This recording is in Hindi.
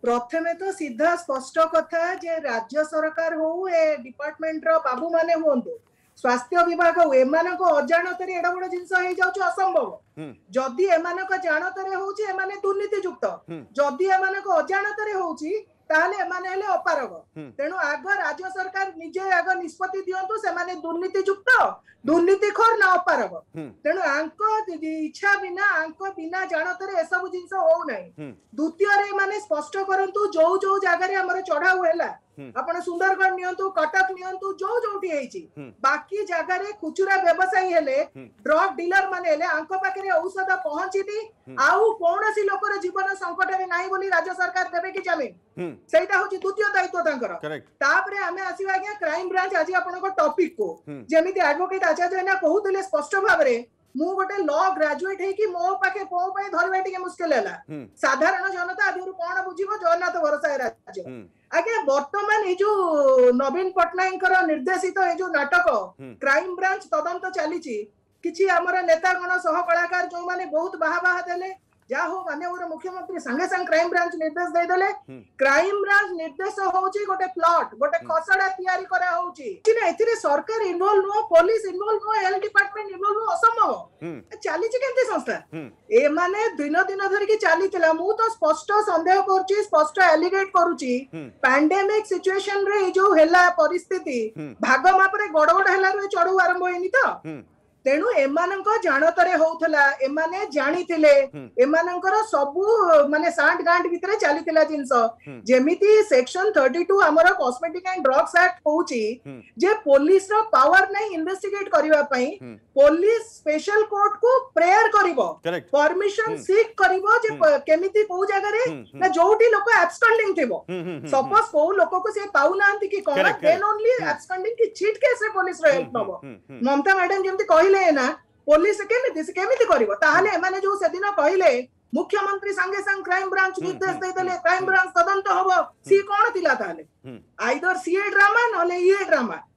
प्रथमे तो सीधा स्पष्ट कथा जे राज्य सरकार हो ए डिपार्टमेंट रो बाबू माने हुंतु स्वास्थ्य विभाग हो एमानक अजाणतरे एडा बड़ जिंस हो जाउछ असंभव जदि एमानक जानतरे होउची एमाने दुर्नीतियुक्त जदि एमानक अजाणतरे होउची ताहले एमाने हेले अपारग तेणु आग राज्य सरकार निजे आग निष्पत्ति दियंतु से माने दुर्नीतियुक्त दुर्नीतिखोर ना अपारग तेणु आंको इच्छा बिना आंको बिना जानतरे ए सब जिंस हो नै द्वितीय रे माने स्पष्ट करंतु जो जो जागा रे हमर चढ़ाऊ हैला आपण सुंदरगढ़ नियंतु कटक नियंतु जो जोटी हेची बाकी जगह रे खुचुरा व्यवसायी हेले ड्रग डीलर माने हेले आंको पाखरे औषध पहुंचीनी आउ कोनोसी लोकर जीवन संकट रे नाही बोली राज्य सरकार देबे कि जमीन सेटा होची द्वितीय दायित्व तांकर तापरे हमें आसीबा आज्ञा क्राइम ब्रांच आज आपन को टॉपिक को जेमिति एडवोकेट आचार्य ना कहउतले स्पष्ट भाबरे मु गोटे लॉ ग्रेजुएट है कि मो पाखे पो पय धरबा टिके मुश्किल हैला साधारण जनता आदिरु कोन बुझिबो जगन्नाथ भरोसा राज्य आगे वर्तमान ये जो नवीन पटनायक निर्देशित ये जो नाटक क्राइम ब्रांच तदंत चली किछि हमर नेतागण सह कलाकार जो माने बहुत बाहा देले जा हो माननीय मुख्यमंत्री संगे संग क्राइम ब्रांच निर्देश दे देले क्राइम ब्रांच निर्देश होउची गोटे प्लॉट गोटे खसडा तयारी करा होउची कि ना एथिरे सरकार involve no police involve no health department involve no असंभव चली छि केंते संस्था ए माने दिन दिन धरि कि चलीतला मु तो स्पष्ट संदेह करछि स्पष्ट एलिगेट करूछि पैंडेमिक सिचुएशन रे जो हेला परिस्थिति भाग मापरे गड़बड़ हेला रे चढ़ू आरंभ होइनी तो तेणु एमानक जानतरे होउथला एमाने जानिथिले एमानकर सबु माने सांड गांड भितरे चलीथिला जिंस जेमिति सेक्शन 32 हमर कॉस्मेटिक एंड ड्रग्स एक्ट होउची जे पुलिस रो पावर नै इन्वेस्टिगेट करिवा पई पुलिस स्पेशल कोर्ट को प्रेयर करिवो परमिशन सीक करिवो जे केमिति को जगह रे ना जोटी लोक एब्सकॉन्डिंग थिबो सपोज को लोक को से पाउ नांती कि कोन देन ओनली एब्सकॉन्डिंग की चीट केस रे पुलिस रो हेल्प नबो ममता मैडम जेमति कहि ना पुलिस केमिति करिवो ताहले एमाने जो से दिन कहिले मुख्यमंत्री संगे संग क्राइम ब्रांच निर्देश दे देले क्राइम ब्रांच तदंत होबो सी कोन थिला ताहले आइदर सी ड्रामा नले ये ड्रामा